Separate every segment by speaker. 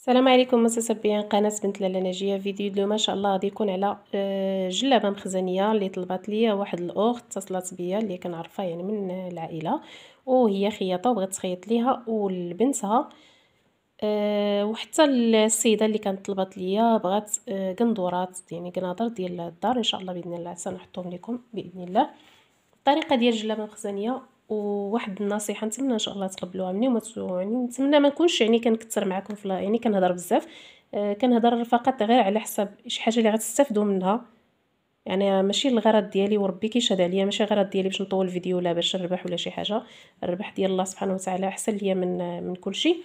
Speaker 1: السلام عليكم متتبعين قناة بنت لاله ناجية. فيديو اليوم ان شاء الله غادي يكون على جلابه مخزنيه اللي طلبات ليا واحد الاخت، اتصلت بيا اللي كنعرفها يعني من العائله، وهي خياطه وبغات تخيط ليها ولبنتها. وحتى السيده اللي كانت طلبات ليا بغات قندورات يعني قناضر ديال الدار، ان شاء الله باذن الله سنحطهم لكم باذن الله. الطريقه ديال الجلابه مخزنيه وواحد النصيحه نتمنى ان شاء الله تقبلوها مني يعني نتمنى ما نكونش يعني كنكثر معكم في يعني كنهضر بزاف. كنهضر فقط غير على حساب شي حاجه اللي غتستافدوا منها، يعني ماشي الغرض ديالي وربي كيشهد عليا، ماشي الغرض ديالي باش نطول الفيديو ولا باش نربح ولا شي حاجه. الربح ديال الله سبحانه وتعالى احسن ليا من كل شيء.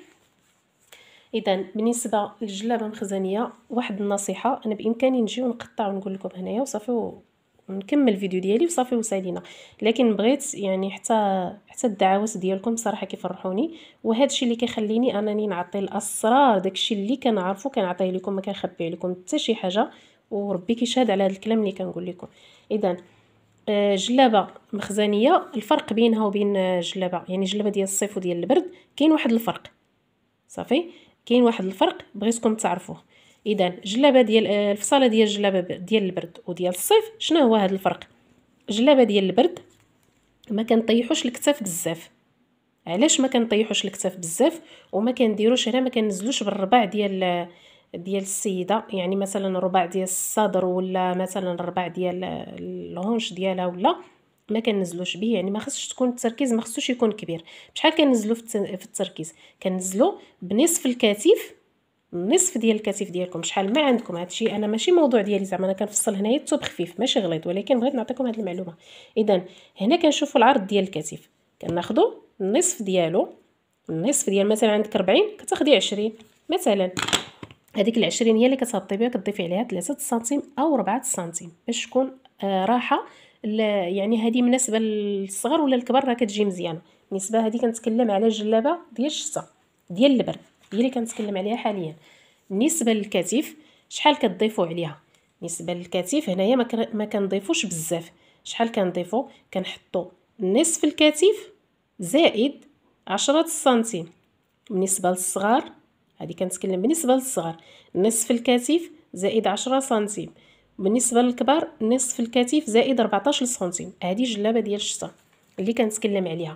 Speaker 1: اذا بالنسبه للجلابه المخزنيه واحد النصيحه، انا بامكاني نجي ونقطع ونقول لكم هنايا وصافي ونكمل الفيديو ديالي وصافي وسالينا، لكن بغيت يعني حتى الدعوات ديالكم صراحه كيفرحوني، وهذا الشيء اللي كيخليني انني نعطي الاسرار، داكشي اللي كنعرفو كنعطيه لكم، ما كنخبي لكم حتى شي حاجه، وربي كيشهد على هذا الكلام اللي كنقول لكم. اذا جلابه مخزنيه الفرق بينها وبين جلابه يعني جلابه ديال الصيف وديال البرد، كاين واحد الفرق صافي، كاين واحد الفرق بغيتكم تعرفوه. اذا جلابه ديال الفصاله ديال الجلابه ديال البرد وديال الصيف، شنو هو هذا الفرق؟ جلابه ديال البرد ما كنطيحوش الكتاف بزاف. علاش ما كنطيحوش الكتاف بزاف وما كنديروش هنا، ما كننزلوش بالرباع ديال السيده، يعني مثلا الرباع ديال الصدر ولا مثلا الرباع ديال الهونش ديالها، ولا ما كننزلوش به، يعني ما خصش تكون التركيز ما خصوش يكون كبير. بشحال كننزلوا في التركيز؟ كننزلوا بنصف الكتف، النصف ديال الكتف ديالكم شحال ما عندكم. هادشي انا ماشي موضوع ديالي زعما، انا كنفصل هنايا الثوب خفيف ماشي غليظ، ولكن بغيت نعطيكم هذه المعلومه. اذا هنا كنشوفوا العرض ديال الكتف، كناخذوا النصف ديالو، النصف ديال مثلا عندك 40 كتاخدي 20 مثلا، هذيك ال20 هي اللي كتهبطي بها، كتضيفي عليها 3 سنتيم او 4 سنتيم باش تكون راحه. يعني هذه مناسبه للصغر ولا الكبار راه كتجي مزيانه. بالنسبه هذه كنتكلم على جلابه ديال الشتاء ديال البرد، هي اللي كنتكلم عليها حاليا. بالنسبه للكتف شحال كتضيفوا عليها؟ بالنسبه للكتف هنايا ما كنضيفوش بزاف. شحال كنضيفوا؟ كنحطوا نصف الكتف زائد 10 سنتيم. بالنسبه للصغار، هذه كنتكلم بالنسبه للصغار، نصف الكتف زائد 10 سنتيم. بالنسبه للكبار نصف الكتف زائد 14 سنتيم. هذه جلابه ديال الشتاء اللي كنتكلم عليها.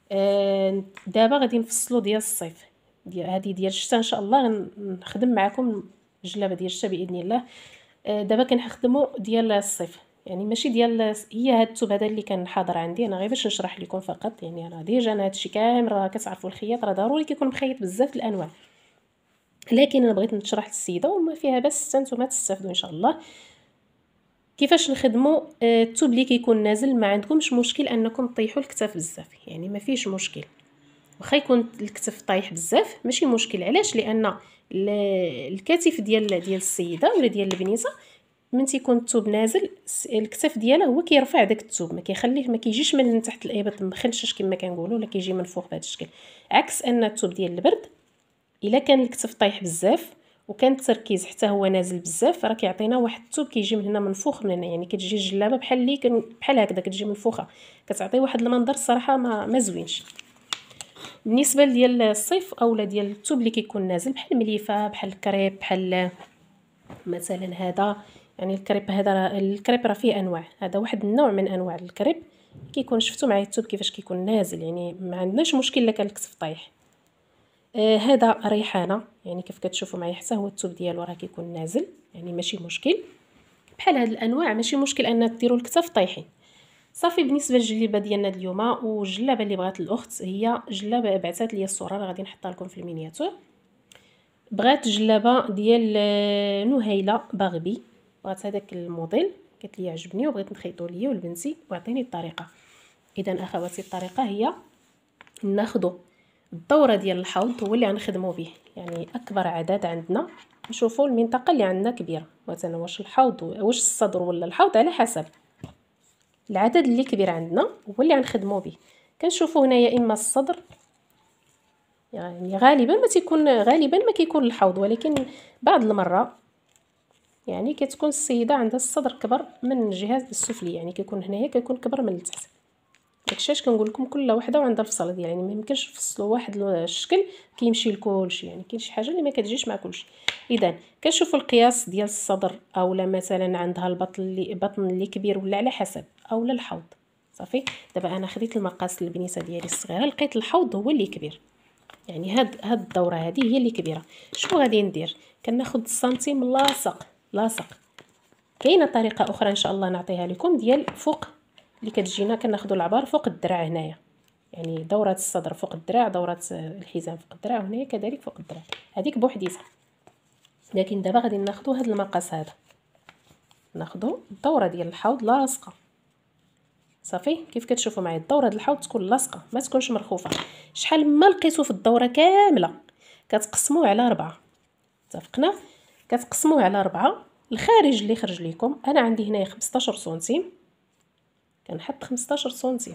Speaker 1: دابا غادي نفصلوا ديال الصيف، هذه ديال الشتاء ان شاء الله نخدم معكم جلابه ديال الشتاء باذن الله. دابا كنخدموا ديال الصيف، يعني ماشي ديال هي هاد الثوب هذا اللي كان حاضر عندي انا غير باش نشرح لكم فقط، يعني راه ديجا انا هادشي كامل راه كتعرفوا الخياط راه ضروري كيكون مخيط بزاف الانواع، لكن انا بغيت نشرح للسيده وما فيها بس نتوما تستافدوا ان شاء الله كيفاش نخدموا الثوب اللي كيكون نازل. ما عندكمش مشكل انكم تطيحوا الكتاف بزاف، يعني ما فيش مشكل، واخا يكون الكتف طايح بزاف ماشي مشكل. علاش؟ لان الكتف ديال السيده ولا ديال البنيته من تيكون الثوب نازل الكتف ديالها هو كيرفع داك الثوب، ما كيخليه ما كيجيش من تحت الابط مخنشش كما كنقولوا، ولا كيجي من فوق بهذا الشكل. عكس ان الثوب ديال البرد الا كان الكتف طايح بزاف وكان التركيز حتى هو نازل بزاف، راه كيعطينا واحد الثوب كيجي من هنا منفوخ من هنا، يعني كتجي الجلابه بحال اللي بحال هكذا كتجي منفوخه، كتعطي واحد المنظر الصراحه ما زوينش. بالنسبه ديال الصيف اولا ديال الثوب اللي كيكون نازل بحال مليفه بحال الكريب بحال مثلا هذا، يعني الكريب راه فيه انواع، هذا واحد النوع من انواع الكريب كيكون شفتوا معايا الثوب كيفاش كيكون نازل، يعني ما عندناش مشكل الا كان الكتف طايح. هذا ريحانه، يعني كيف كتشوفوا معايا حتى هو الثوب ديالو راه كيكون نازل، يعني ماشي مشكل. بحال هاد الانواع ماشي مشكل ان ديروا الكتف طايحين. صافي بالنسبه للجليبه ديالنا اليوم، والجلابه اللي بغات الاخت هي جلابه بعثات لي الصوره، راه غادي نحطها لكم في المينياتور. بغات جلابه ديال نهيله باغبي، بغات هذاك الموديل، قالت لي عجبني وبغيت نخيطو ليا ولبنتي وعطيني الطريقه. اذا اخواتي الطريقه هي ناخذ الدوره ديال الحوض هو اللي غنخدموا به، يعني اكبر عدد عندنا نشوفوا المنطقه اللي عندنا كبيره، مثلا واش الحوض واش الصدر ولا الحوض على حسب العدد اللي كبير عندنا هو اللي غنخدموا به. كنشوفوا هنايا اما الصدر، يعني غالبا ما كيكون الحوض، ولكن بعض المره يعني كتكون السيده عندها الصدر كبر من الجهه السفليه، يعني كيكون هنايا كيكون كبر من التحت. داكشي علاش كنقول لكم كل وحده وعندها الفصله ديالها، يعني ما يمكنش نفصلوا واحد الشكل كيمشي لكلشي، يعني كاين شي حاجه اللي ما كتجيش مع كلشي. اذا كنشوفوا القياس ديال الصدر، اولا مثلا عندها بطن اللي كبير ولا على حسب، اولا الحوض. صافي. دابا انا خديت المقاس البنيته ديالي الصغيره، لقيت الحوض هو اللي كبير، يعني هاد الدوره هذه هي اللي كبيره. شنو غادي ندير؟ كناخذ السنتيم لاصق. كاينه طريقه اخرى ان شاء الله نعطيها لكم، ديال فوق اللي كتجينا كناخذوا العبار فوق الدراع هنايا، يعني دوره الصدر فوق الدراع، دوره الحزام فوق الدراع، وهنايا كذلك فوق الدراع، هذيك بوحديتها. لكن دابا غادي ناخذوا هذا المقاس هذا، ناخذوا الدوره ديال الحوض لاصقه. صافي. كيف كتشوفوا معايا الدوره ديال الحوض تكون لاصقه، ما تكونش مرخوفه. شحال ما لقيتوا في الدوره كامله كتقسموه على 4. اتفقنا؟ كتقسموه على 4. الخارج اللي خرج لكم، انا عندي هنايا 15 سنتيم، كنحط 15 سنتيم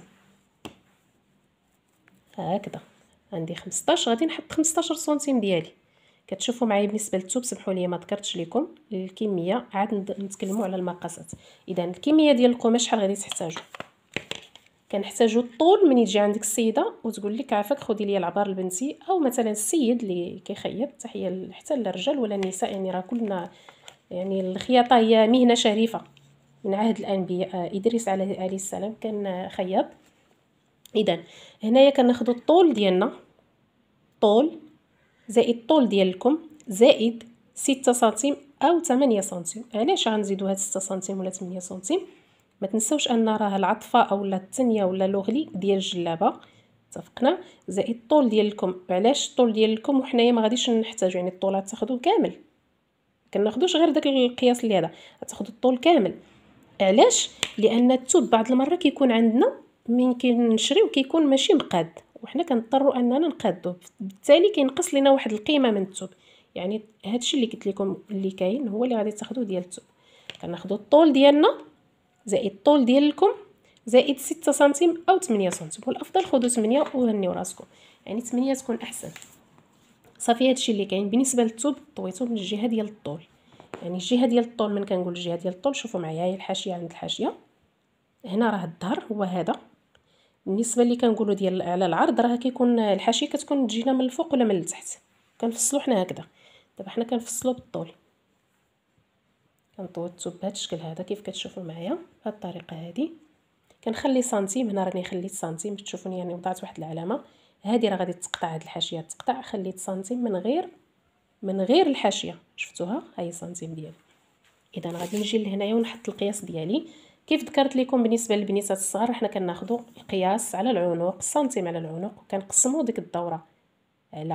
Speaker 1: هكذا. عندي 15، غادي نحط 15 سنتيم ديالي. كتشوفوا معايا بالنسبه للثوب، سمحوا لي ما ذكرتش لكم الكميه، عاد نتكلموا على المقاسات. اذا الكميه ديال القماش شحال غادي تحتاجوا؟ كنحتاجوا الطول من يجي عندك السيده وتقول لك عافاك خدي لي العبار البنتي، او مثلا السيد اللي كيخيط، تحيه حتى للرجال ولا النساء، يعني راه كلنا، يعني الخياطه هي مهنه شريفه من عهد الانبياء. ادريس عليه السلام كان خياط. اذا هنايا كناخذوا الطول ديالنا، طول زائد الطول ديالكم زائد 6 سنتيم او 8 سنتيم. علاش غنزيدوا هاد 6 سنتيم ولا 8 سنتيم؟ ما تنساوش ان راه العطفه اولا التنيه ولا لوغلي ديال الجلابه. اتفقنا؟ زائد الطول ديالكم. علاش الطول ديالكم وحنايا ما غاديش نحتاجوا، يعني الطول تاخذوه كامل، كناخذوش غير داك القياس اللي هذا، تاخذوا الطول كامل. علاش؟ لان الثوب بعض المره كيكون عندنا من كنشريو كيكون ماشي مقاد، وحنا كنضطروا اننا نقادوه، بالتالي كينقص لنا واحد القيمه من الثوب. يعني هادشي اللي قلت لكم اللي كاين هو اللي غادي تاخذوه ديال الثوب. كناخذوا الطول ديالنا زائد الطول ديالكم زائد 6 سنتيم او 8 سنتيم، والافضل خذوا 8 وهنيو راسكم، يعني 8 تكون احسن. صافي. هادشي اللي كاين بالنسبه للثوب. طويتو من الجهه ديال الطول، يعني الجهه ديال الطول، من كنقول الجهه ديال الطول شوفوا معايا، هي الحاشيه عند الحاشيه هنا راه الظهر هو هذا. بالنسبه اللي كنقولوا ديال على العرض، راه كيكون الحاشيه كتكون تجينا من الفوق ولا من التحت، كنفصلوا حنا هكذا. دابا حنا كنفصلوا بالطول، كنطوي الثوب بهذا الشكل هذا كيف كتشوفوا معايا بهذه الطريقه هذه. كنخلي سنتيم هنا، راني خليت سنتيم تشوفوني، يعني وضعت واحد العلامه. هذه راه غادي تقطع، هاد الحاشيه تقطع، خليت سنتيم من غير الحاشيه، شفتوها هاي سنتيم ديالي. اذا غادي نجي لهنايا ونحط القياس ديالي. كيف ذكرت لكم بالنسبه للبنيتات الصغار، حنا كناخذوا القياس على العنق، السنتيم على العنق، وكنقسموا ديك الدوره على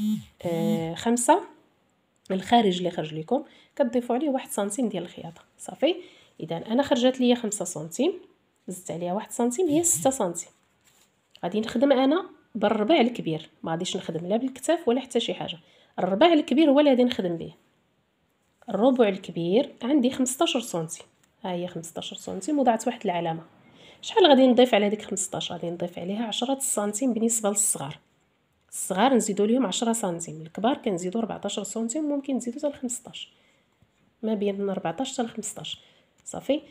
Speaker 1: 5. الخارج اللي خرج لكم كتضيفوا عليه 1 سنتيم ديال الخياطه. صافي. اذا انا خرجت ليا 5 سنتيم، زدت عليها 1 سنتيم، هي 6 سنتيم. غادي نخدم انا بالربع الكبير، ما غاديش نخدم لا بالكتاف ولا حتى شي حاجه. الربع الكبير هو اللي غادي نخدم به. الربع الكبير عندي 15 سنتيم، ها هي 15 سنتيم، وضعت واحد العلامه. شحال غادي نضيف على ديك 15؟ غادي نضيف عليها 10 سنتيم بالنسبه للصغار. الصغار نزيدوا لهم 10 سنتيم، الكبار كنزيدوا 14 سنتيم، ممكن نزيدوا حتى ل 15، ما بين 14 حتى ل 15. صافي.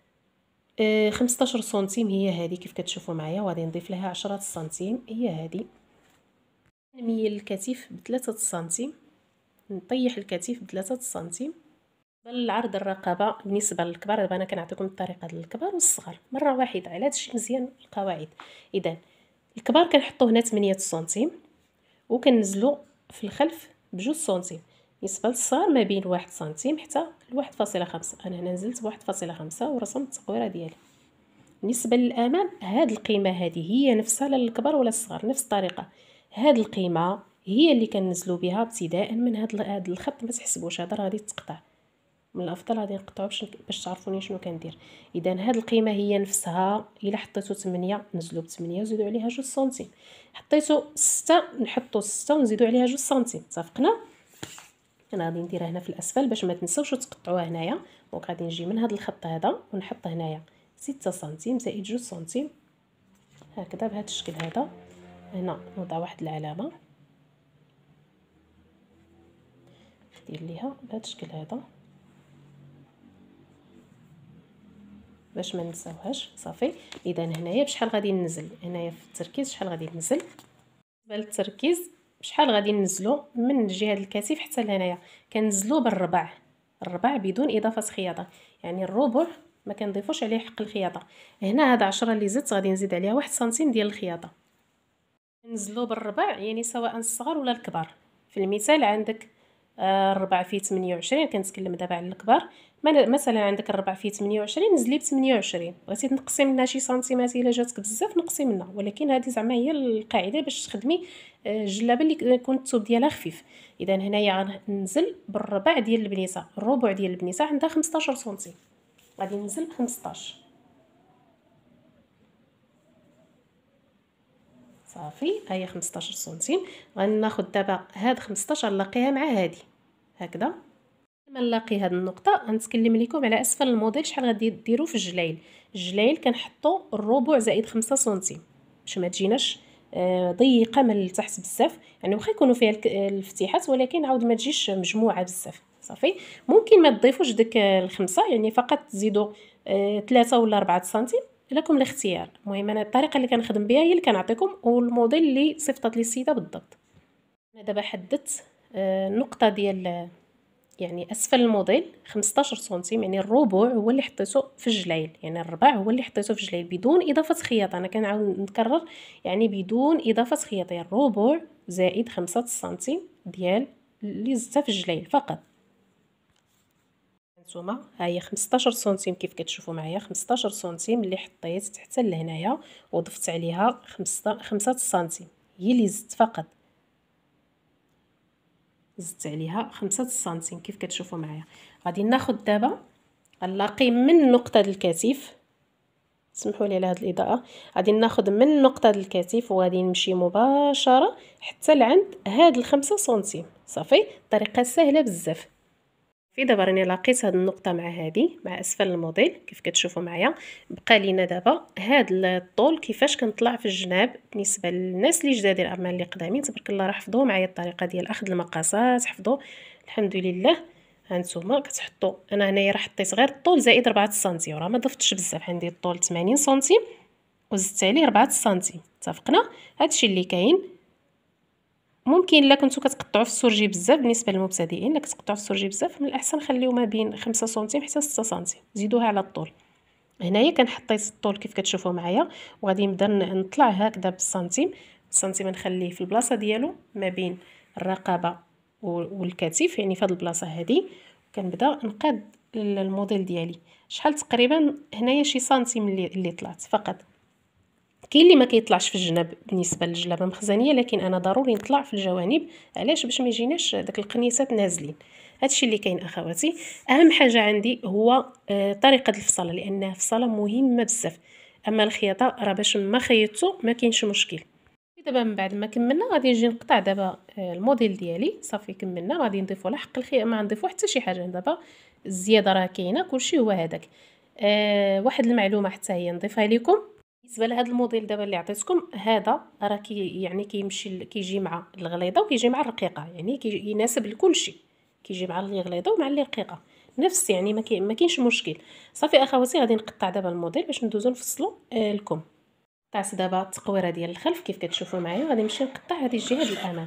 Speaker 1: 15 سنتيم هي هذه كيف كتشوفوا معايا، وغادي نضيف لها 10 سنتيم هي هذه. نميل الكتف ب3 سنتيم، نطيح الكتف ب3 سنتيم. بالعرض الرقبه بالنسبه للكبار، دابا انا كنعطيكم الطريقه ديال الكبار والصغار مره واحده على هادشي مزيان القواعد. اذا الكبار كنحطوا هنا 8 سنتيم، وكنزلوا في الخلف ب2 سنتيم. بالنسبه للصغار ما بين 1 سنتيم حتى 1.5. انا هنا نزلت 1.5 ورسمت التصويره ديالي. بالنسبه للامام، هاد القيمه هذه هي نفسها للكبار ولا الصغار، نفس الطريقه. هاد القيمه هي اللي كنزلوا بها ابتداء من هاد الخط، ما تحسبوش هذا راه غادي تقطع، من الافضل غادي نقطعو باش تعرفوني شنو كندير. اذا هاد القيمه هي نفسها، الا حطيتو 8 نزلوا ب8 وزيدوا عليها 2 سنتيم، حطيتو 6 نحطوا 6 ونزيدوا عليها 2 سنتيم. اتفقنا؟ انا غادي نديرها هنا في الاسفل باش ما تنساوش تقطعوها هنايا. دونك غادي نجي من هذا الخط هذا ونحط هنايا 6 سنتيم زائد 2 سنتيم هكذا بهذا الشكل هذا. هنا نوضع واحد العلامه، ندير ليها بهذا الشكل هذا باش ما ننساوهاش. صافي. اذا هنايا بشحال غادي ننزل هنايا في التركيز، شحال غادي ننزل بالنسبه للتركيز، شحال غادي ننزلو من جهه الكتف حتى لهنايا، كنزلو بالربع، الربع بدون اضافه خياطه، يعني الربع ما كنضيفوش عليه حق الخياطه. هنا هذا 10 اللي زدت غادي نزيد عليها 1 سنتيم ديال الخياطه، نزلو بالربع يعني سواء الصغار ولا الكبار. في المثال عندك الربع فيه 28، كنتكلم دابا على الكبار. مثلا عندك الربع فيه 28، نزلي ب 28. بغيتي تنقصي منها شي سنتيمات الا جاتك بزاف نقصي منها، ولكن هذه زعما هي القاعده باش تخدمي الجلابه اللي يكون الثوب ديالها خفيف. اذا هنايا غننزل بالربع ديال البنيسه، الربع ديال البنيسه عندها 15 سنتيم، غادي ننزل ب 15. صافي، هي 15 سنتيم. غناخذ دابا هاد 15 نلاقيها مع هادي هكذا. لما نلاقي هاد النقطه غنتكلم لكم على اسفل الموديل شحال غادي ديروا في الجلايل. الجلايل كنحطوا الربع زائد 5 سنتيم باش ما تجيناش ضيقه من التحت بزاف، يعني واخا يكونوا فيها الفتيحات ولكن عاود ما تجيش مجموعه بزاف. صافي. ممكن ما تضيفوش ديك الخمسه، يعني فقط تزيدوا 3 ولا 4 سنتيم، لكم الاختيار. المهم انا الطريقه اللي كنخدم بها هي اللي كنعطيكم، والموديل اللي صيفطت لي السيده بالضبط. انا دابا حددت النقطه ديال يعني اسفل الموديل 15 سنتيم، يعني الربع هو اللي حطيته في الجلايل، يعني الربع هو اللي حطيته في الجلايل بدون اضافه خياطه. انا كنعاود نكرر، يعني بدون اضافه خياطه، يعني الربع زائد 5 سنتيم ديال اللي زدتها في الجلايل فقط. هانتوما ها هي 15 سنتيم كيف كتشوفوا معايا، 15 سنتيم اللي حطيت حتى لهنايا وضفت عليها 5 سنتيم هي اللي زدت فقط، زدت عليها 5 سنتيم كيف كتشوفوا معايا. غادي ناخذ دابا غنلاقي من نقطه الكتف، سمحوا لي على هذه الاضاءه، غادي ناخذ من نقطه الكتف وغادي نمشي مباشره حتى لعند هاد 5 سنتيم. صافي، طريقه سهله بزاف. في دابا راني لاقيت هاد النقطه مع هادي مع اسفل الموديل كيف كتشوفوا معايا. بقى لينا دابا هاد الطول كيفاش كنطلع في الجناب. بالنسبه للناس اللي جداد اما اللي قدامين تبارك الله راه حفظوا معايا الطريقه ديال اخذ المقاسات، حفظوا الحمد لله. هانتوما كتحطوا، انا هنايا راه حطيت غير الطول زائد 4 سنتيم، راه ما ضفتش بزاف، عندي الطول 80 سنتيم وزدت عليه 4 سنتيم. اتفقنا؟ هادشي اللي كاين. ممكن الا كنتو كتقطعوا في السرجي بزاف، بالنسبه للمبتدئين الا كتقطعوا في السرجي بزاف من الاحسن خليو ما بين 5 سنتيم حتى 6 سنتيم، زيدوها على الطول. هنايا كنحطيت الطول كيف كتشوفوا معايا، وغادي نبدا نطلع هكذا بالسنتيم. السنتيم نخليه في البلاصه ديالو ما بين الرقبه والكتف، يعني في هذه البلاصه هذه. كنبدا نقاد الموديل ديالي شحال تقريبا هنايا شي سنتيم اللي طلعت فقط. كاين اللي ما كيطلعش في الجناب بالنسبه للجلابه مخزنيه، لكن انا ضروري نطلع في الجوانب. علاش؟ باش ما يجيناش داك القنيسات نازلين. هادشي اللي كاين اخواتي. اهم حاجه عندي هو طريقه الفصاله، لانها فصاله مهمه بزاف. اما الخياطه راه باش ما خيطتو ما كاينش مشكل. دابا من بعد ما كملنا غادي نجي نقطع دابا الموديل ديالي. صافي كملنا، غادي نضيفو لا حق الخياطه ما نضيفو حتى شي حاجه. دابا الزياده راه كاينه، كلشي هو هذاك. واحد المعلومه حتى هي نضيفها لكم بالنسبه لهذا الموديل دابا اللي عطيتكم. هذا راه يعني كيمشي كيجي مع الغليظه وكيجي مع الرقيقه، يعني يناسب لكل شيء، كيجي مع اللي غليظه ومع اللي رقيقه نفس، يعني ما كاينش مشكل. صافي اخواتي، غادي نقطع دابا الموديل باش ندوزو نفصلوا لكم. قطعت دابا التقويره ديال الخلف كيف كتشوفوا معايا، غادي نمشي نقطع هذه الجهه ديال الامام.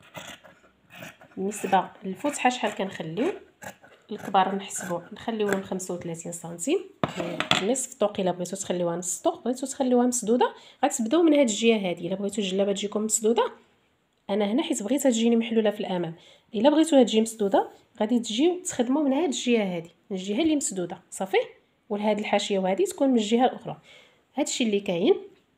Speaker 1: بالنسبه للفتحه شحال كنخليو الكبار نحسبوا نخليوهم 35 سنتيم، نصف طوق. الا بغيتو تخليوها نص طوق، بغيتو تخليوها مسدوده غتبداو من هاد الجهه هذه. الا بغيتو الجلابه تجيكم مسدوده، انا هنا حيت بغيتها تجيني محلوله في الامام. الا بغيتوها تجي مسدوده غادي تجيو تخدموا من هاد الجهه هذه، من الجهه اللي مسدوده. صافي، ولهاد الحاشيه وهذه تكون من الجهه الاخرى. هادشي اللي كاين.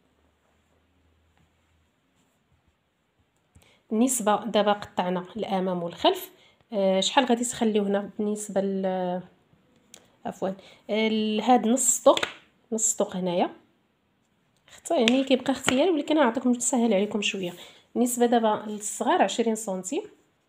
Speaker 1: بالنسبه دابا قطعنا الامام والخلف، شحال غادي تخليو هنا بالنسبه عفوا لهاد نص طوق، نص طوق هنايا يعني كيبقى اختياري، ولكن انا نعطيكم نسهل عليكم شويه. بالنسبه دابا للصغار 20 سنتيم،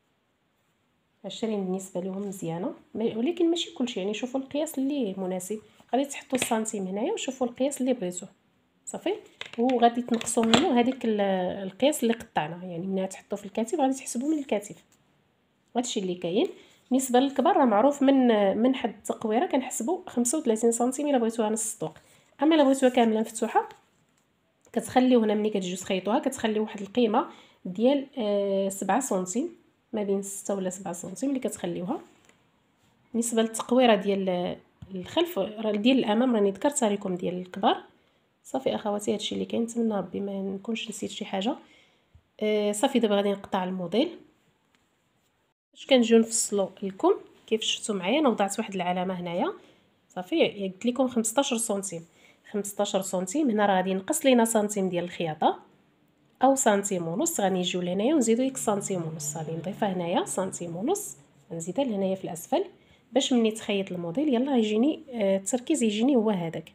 Speaker 1: 20 بالنسبه لهم مزيانه، ولكن ماشي كلشي، يعني شوفوا القياس اللي مناسب. غادي تحطوا السنتيم هنايا وشوفوا القياس اللي بغيتوه. صافي، وغادي تنقصوا منه هذيك القياس اللي قطعنا، يعني ملي تحطوا في الكتف غادي تحسبوا من الكتف. هادشي اللي كاين. بالنسبه للكبار راه معروف من حد التقويره كنحسبوا 35 سنتيم الا بغيتوها نص الطوق. اما الا بغيتوها كامله مفتوحه كتخليو هنا ملي كتجيو تخيطوها كتخليو واحد القيمه ديال 7 سنتيم، ما بين 6 ولا 7 سنتيم اللي كتخليوها. بالنسبه للتقويره ديال الخلف ديال الامام راني ذكرتها لكم ديال الكبار. صافي اخواتي هادشي اللي كاين، نتمنى ربي ما نكونش نسيت شي حاجه. صافي دابا غادي نقطع الموديل. باش كنجيو نفصلوا الكم كيف شفتوا معايا انا وضعت واحد العلامه هنايا. صافي قلت لكم 15 سنتيم. 15 سنتيم هنا راه غادي نقص لينا سنتيم ديال الخياطه او سنتيم ونص، غادي نجيو لهنايا ونزيدو ديك سنتيم ونص، غادي نضيفها هنايا سنتيم ونص، نزيدها لهنايا في الاسفل باش ملي تخيط الموديل يلا يجيني التركيز يجيني هو هذاك.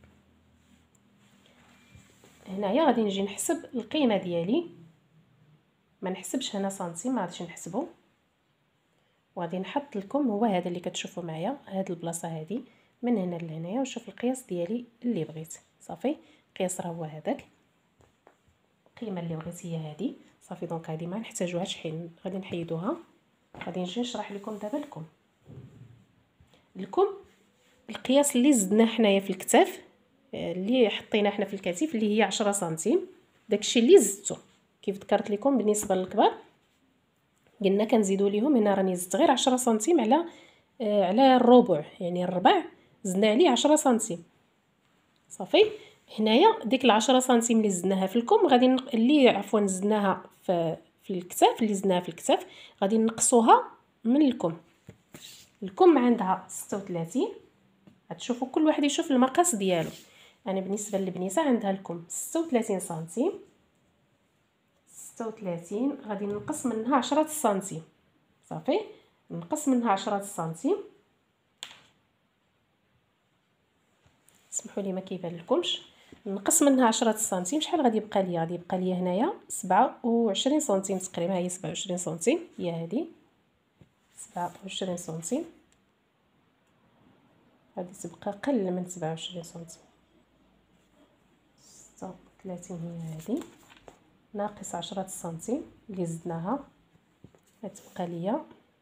Speaker 1: هنايا غادي نجي نحسب القيمه ديالي، ما نحسبش هنا سنتيم، ما غاديش نحسبه، وغادي نحط لكم هو هذا اللي كتشوفوا معايا، هاد البلاصه هذه من هنا لهنايا، ونشوف القياس ديالي اللي بغيت. صافي القياس راه هو هذاك، القيمه اللي بغيت هي هذه. صافي دونك هذه ما نحتاجوهاش حين غادي نحيدوها. غادي نجي نشرح لكم دابا لكم القياس اللي زدناه حنايا في الكتاف، اللي حطينا حنا في الكتف اللي هي 10 سنتيم، داكشي اللي زدته كيف ذكرت لكم. بالنسبه للكبار قلنا كنزيدوا ليهم، هنا راني زدت غير 10 سنتيم على الربع، يعني الربع زدنا عليه 10 سنتيم. صافي هنايا ديك 10 سنتيم اللي زدناها في الكم غادي اللي عفوا زدناها في الكتاف، اللي زدناها في الكتاف غادي نقصوها من الكم عندها 36. غتشوفوا كل واحد يشوف المقاس ديالو. انا بالنسبه للبنيسه عندها لكم 36 سنتيم، 36 غادي نقص منها 10 سنتيم. صافي نقص منها 10 سنتيم، اسمحوا لي ما كيبان لكمش، نقص منها 10 سنتيم. شحال غادي يبقى ليا؟ غادي يبقى ليا هنايا 27 سنتيم تقريبا، هي 27 سنتيم هي هذه 27 سنتيم، غادي تبقى قل من 27 سنتيم. 36 هي هذه ناقص 10 سنتيم اللي زدناها، غتبقى ليا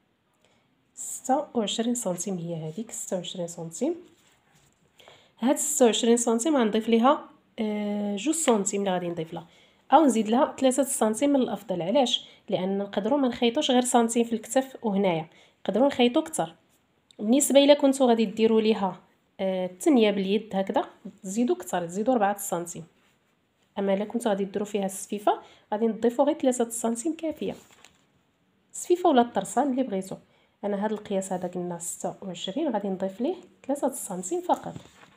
Speaker 1: 26 سنتيم هي هذيك 26 سنتيم. هاد 26 سنتيم غنضيف ليها 2 سنتيم اللي غادي نضيف لها، او نزيد لها 3 سنتيم من الافضل. علاش؟ لان نقدروا ما نخيطوش غير سنتيم في الكتف وهنايا، نقدروا نخيطوا اكثر. بالنسبه الا كنتوا غادي ديروا ليها التنيه باليد هكذا تزيدوا اكثر، تزيدوا 4 سنتيم. اما الا كنتوا غادي ديروا فيها السفيفه غادي نضيفوا غير 3 سنتيم كافيه، السفيفه ولا الطرسان اللي بغيتو. انا هذا القياس هذا قلنا 26 غادي نضيف ليه 3 سنتيم فقط،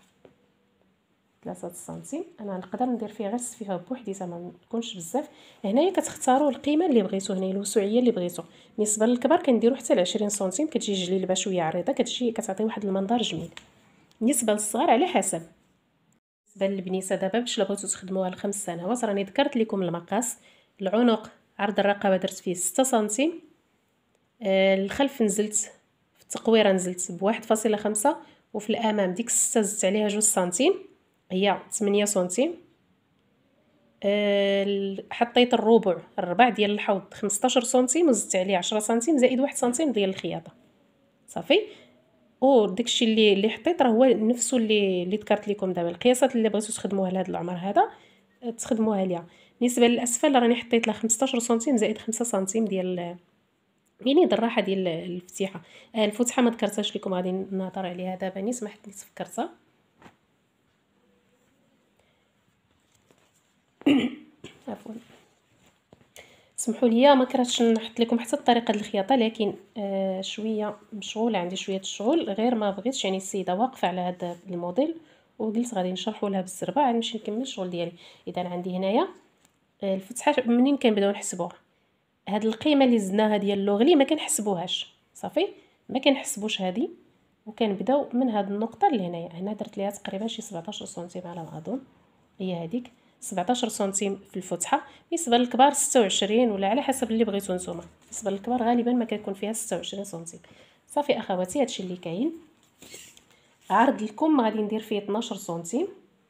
Speaker 1: 3 سنتيم. انا نقدر ندير فيه غير السفيفه بوحديتها ما تكونش بزاف. هنايا كتختاروا القيمه اللي بغيتو، هنا الوسعيه اللي بغيتو. بالنسبه للكبار كنديروا حتى ل 20 سنتيم، كتجي جليلبه شويه عريضه، كتعطي واحد المنظر جميل. بالنسبه للصغار على حسب. بالنسبه للبنيسه دابا باش بغيتو تخدموها ل5 سنوات راني ذكرت لكم المقاس. العنق عرض الرقبه درت فيه 6 سنتيم، الخلف نزلت في التقويره نزلت ب1.5، وفي الامام ديك 6 زدت عليها 2 سنتيم هي 8 سنتيم. حطيت الربع ديال الحوض 15 سنتيم وزدت عليه 10 سنتيم زائد 1 سنتيم ديال الخياطه. صافي داكشي اللي حطيت راه هو نفسه اللي ذكرت لكم دابا. القياسات اللي بغيتو تخدموها لهذا العمر هذا تخدموها ليا. بالنسبه للاسفل راني حطيت لها 15 سنتيم زائد 5 سنتيم ديال يعني الراحه ديال الفتيحه. الفتحه ما ذكرتهاش لكم، غادي نهضر عليها دابا ني سمحت لي تفكرتها. عفوا سمحوا لي ما كرهتش نحط لكم حتى طريقه الخياطه، لكن شويه مشغوله، عندي شويه الشغل غير ما بغيتش. يعني السيده واقفه على هذا الموديل وقلت غادي نشرحوا لها بالزربه عاد نمشي نكمل الشغل ديالي. اذا عندي هنايا الفتحه منين كنبداو نحسبوها؟ هاد القيمه اللي زدناها ديال لوغلي ما كنحسبوهاش. صافي ما كنحسبوش هذه، وكنبداو من هاد النقطه لهنايا. هنا درت ليها تقريبا شي 17 سنتيم على ما اظن، هي هذيك 17 سنتيم في الفتحه. بالنسبه للكبار 26 ولا على حسب اللي بغيتو نتوما. بالنسبه للكبار غالبا ما كيكون فيها 26 سنتيم. صافي اخواتي هادشي اللي كاين. عرض الكم غادي ندير فيه 12 سنتيم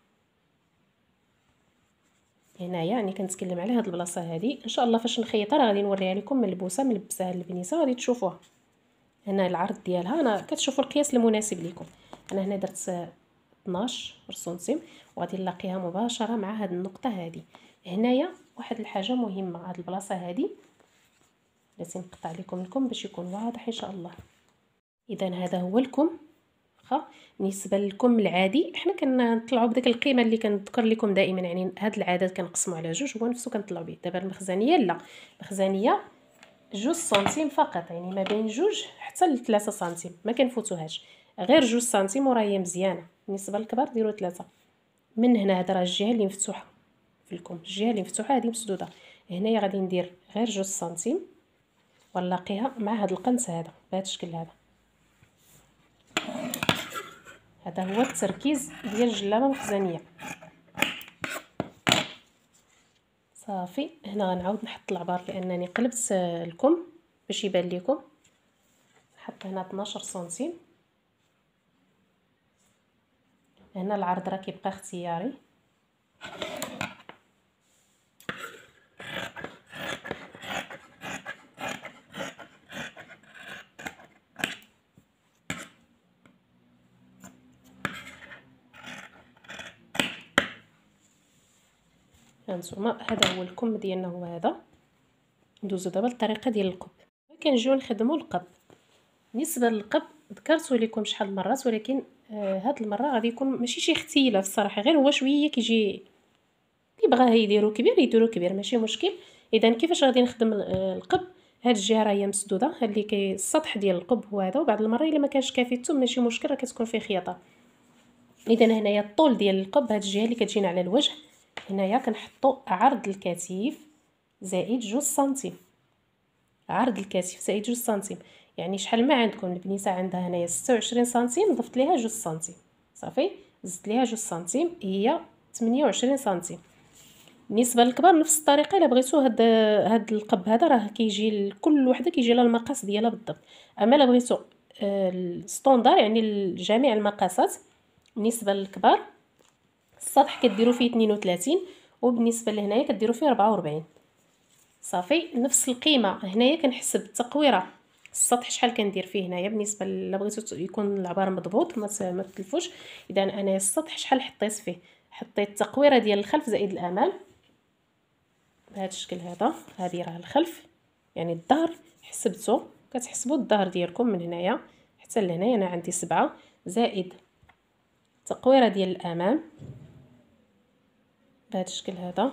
Speaker 1: هنايا، يعني كنتكلم على هاد البلاصه هادي. ان شاء الله فاش نخيطها راه غادي نوريها لكم ملبوسه ملبساها للبنيسه غادي تشوفوها. هنا العرض ديالها انا كتشوفوا القياس المناسب لكم. انا هنا درت 12 سنتيم وغادي نلاقيها مباشره مع هذه النقطه هذه. هنايا واحد الحاجه مهمه، هذه البلاصه هذه لازم نقطع لكم الكم باش يكون واضح ان شاء الله. اذا هذا هو الكم. واخا بالنسبه للكم العادي حنا كنطلعوا بديك القيمه اللي كنذكر لكم دائما، يعني هاد العدد كنقسموا على جوج هو نفسه كنطلعوا به. دابا المخزنيه لا، المخزنيه 2 سنتيم فقط، يعني ما بين 2 حتى ل 3 سنتيم ما كنفوتوهاش، غير 2 سنتيم وراه هي مزيانه. بالنسبه للكبار ديروا 3. من هنا هذا راه الجهه اللي مفتوحه في الكم، الجهه اللي مفتوحه هذه مسدوده. هنايا غادي ندير غير 2 سنتيم ونلاقيها مع هذا القنص هذا بهذا الشكل هذا. هذا هو التركيز ديال الجلابه المخزنيه. صافي هنا غنعاود نحط العبار لانني قلبت الكم باش يبان لكم. نحط هنا 12 سنتيم. هنا العرض راه كيبقى اختياري. هانتوما هذا هو الكم ديالنا هو هذا. ندوزو دابا للطريقه ديال القب. كنجيو نخدموا القب. بالنسبه للقب ذكرت لكم شحال مرات، ولكن هاد المره غادي يكون ماشي شي اختلاف الصراحه، غير هو شويه كيجي اللي بغاه يديرو كبير يديرو كبير ماشي مشكل. اذا كيفاش غادي نخدم القب؟ هاد الجهه راه هي مسدوده، هاد اللي السطح ديال القب هو هذا، وبعض المره الا ما كانش كافي الثوم ماشي مشكل راه كتكون فيه خياطه. اذا هنايا الطول ديال القب هاد الجهه اللي كتجينا على الوجه، هنايا كنحطوا عرض الكتيف زائد 2 سنتيم. عرض الكتف زائد 2 سنتيم، يعني شحال ما عندكم. البنيسه عندها هنايا 26 سنتيم، ضفت ليها 2 سنتيم صافي، زدت ليها 2 سنتيم هي 28 سنتيم. بالنسبه للكبار نفس الطريقه. الا بغيتو هاد القب هذا راه كيجي لكل وحده كيجي لها المقاس ديالها بالضبط. اما الا بغيتو الستوندار يعني لجميع المقاسات، بالنسبه للكبار السطح كديروا فيه 32 وبالنسبه لهنايا كديروا فيه 44 صافي. نفس القيمه هنايا كنحسب التقويره السطح شحال كندير فيه هنايا. بالنسبه الا بغيتو يكون العبار مضبوط ما تلفوش. اذا انا السطح شحال حطيت فيه، حطيت التقويره ديال الخلف زائد الامام بهذا الشكل هذا. هذه راه الخلف يعني الظهر حسبته، كتحسبوا الظهر ديالكم من هنايا حتى لهنايا. انا عندي 7 زائد التقويره ديال الامام بهذا الشكل هذا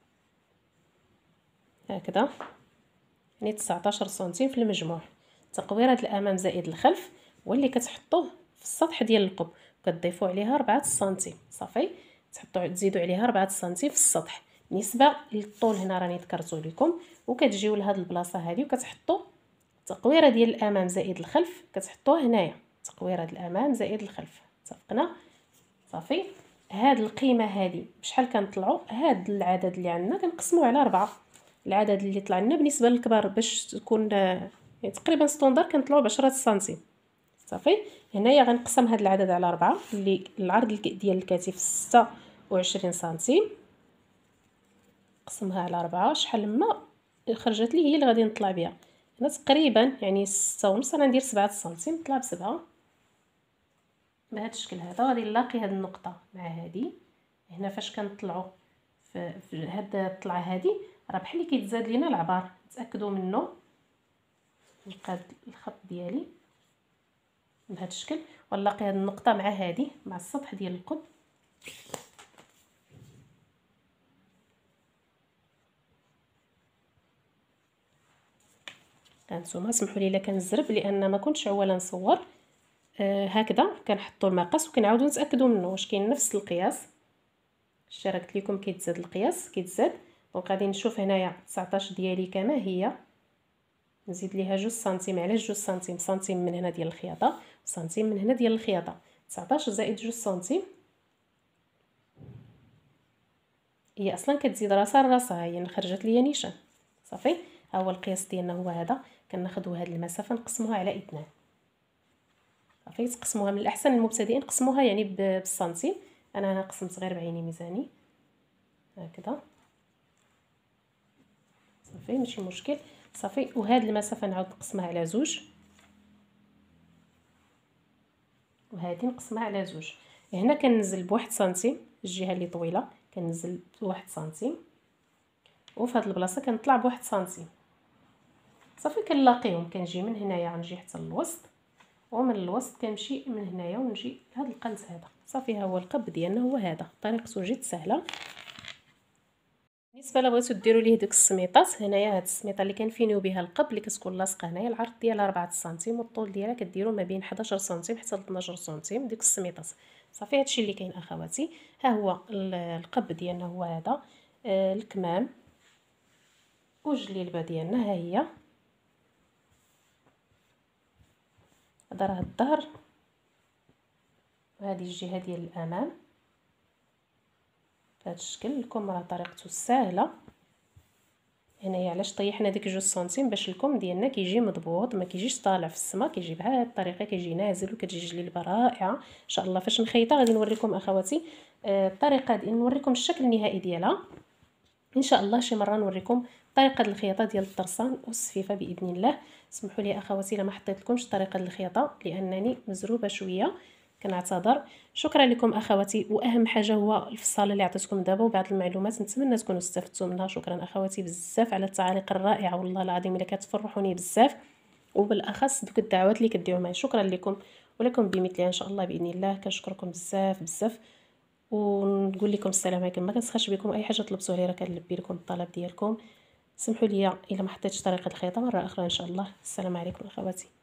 Speaker 1: هكذا، يعني 19 سنتيم في المجموع. تقويره الامام زائد الخلف واللي كتحطوه في السطح ديال القب، كتضيفوا عليها 4 سنتيم صافي. تزيدوا عليها 4 سنتيم في السطح. بالنسبه للطول هنا راني ذكرته لكم، وكتجيو لهاد البلاصه هذه وكتحطوا التقويره ديال الامام زائد الخلف، كتحطوها هنايا تقويره الامام زائد الخلف. اتفقنا صافي. هاد القيمه هذه بشحال كنطلعوا؟ هاد العدد اللي عندنا كنقسموه على 4. العدد اللي طلع لنا بالنسبه للكبار باش تكون يعني تقريبا ستوندار كنطلعوا ب10 سنتيم صافي. هنايا غنقسم هذا العدد على 4 اللي العرض ديال الكتف 26 سنتيم، نقسمها على 4 شحال ما خرجت لي هي اللي غادي نطلع بها. هنا تقريبا يعني 6.5، انا ندير 7 سنتيم طلع ب7 بهذا الشكل هذا. غادي نلاقي هذه النقطه مع هذه هنا فاش كنطلعوا في هاد الطلعه هذه راه بحال اللي كيتزاد لينا العبار، تاكدوا منه. نقاد الخط ديالي بهذا الشكل ونلاقي هذه النقطه مع هذه مع السطح ديال القب. هانتوما سمحوا لي الا كنزرب لان ما كنتش اولا نصور. هكذا كنحطوا المقاس وكنعاودوا نتاكدوا منه واش كاين نفس القياس. شتي راه قلت لكم كيتزاد القياس كيتزاد. دونك غادي نشوف هنايا 19 ديالي كما هي، نزيد ليها 2 سنتيم على 2 سنتيم، سنتيم من هنا ديال الخياطه وسنتيم من هنا ديال الخياطه. 19 زائد 2 سنتيم هي اصلا كتزيد راسها لراسها، هي خرجت ليا نيشان صافي. ها هو القياس ديالنا هو هذا. كناخذوا هذه المسافه نقسموها على 2 صافي. تقسموها من الاحسن المبتدئين قسموها يعني بالسنتيم. انا قسمت غير بعيني ميزاني هكذا صافي ماشي مشكل صافي. وهاد المسافه نعاود نقسمها على 2 هذه نقسمها على زوج. هنا كننزل بواحد سنتيم الجهه اللي طويله، كننزل بواحد سنتيم، وفي هذه البلاصه كنطلع بواحد سنتيم. صافي كنلاقيهم، كنجي من هنايا غنجي حتى الوسط، ومن الوسط كنمشي من هنايا ونجي لهذا القنت هذا. صافي ها هو القب ديالنا، هو هذا. طريقته جد سهله. بالنسبه لبغيتو ديروا ليه ديك السميطات، هنايا هاد السميطه اللي كنفينيو بها القب اللي كتكون لاصقه هنايا، العرض ديالها 4 سنتيم والطول ديالها كديروا ما بين 11 سنتيم حتى 12 سنتيم ديك السميطات. صافي هادشي اللي كاين اخواتي. ها هو القب ديالنا هو هذا. الكمام والجليلبه ديالنا ها هي. هذا راه الظهر، وهذه الجهه ديال الامام بهذا الشكل. لكم راه طريقته سهله. هنايا علاش طيحنا ديك 2 سنتيم باش الكم ديالنا كيجي مضبوط، ما كيجيش طالع في السما، كيجي بهذه الطريقه، كيجي نازل وكتجي جليلبه رائعه ان شاء الله. فاش نخيطها غادي نوريكم اخواتي الطريقه ديال، نوريكم الشكل النهائي ديالها ان شاء الله. شي مره نوريكم طريقه الخياطه ديال الطرسان والسفيفه باذن الله. سمحوا لي اخواتي الا ما حطيت لكمش طريقه الخياطه لانني مزروبه شويه، كنعتذر. شكرا لكم اخواتي. واهم حاجه هو الفصاله اللي عطيتكم دابا وبعض المعلومات، نتمنى تكونوا استفدتوا منها. شكرا اخواتي بزاف على التعاليق الرائعه، والله العظيم الا كتفرحوني بزاف، وبالاخص دوك الدعوات اللي كديروا معايا. شكرا لكم ولكم بمثلها ان شاء الله باذن الله. كنشكركم بزاف بزاف، ونقول لكم السلام عليكم. ما كنسخرش بكم، اي حاجه طلبتوها لي راه كنلبي لكم الطلب ديالكم. سمحوا لي الا ما حطيتش طريقه الخياطه مره اخرى ان شاء الله. السلام عليكم اخواتي.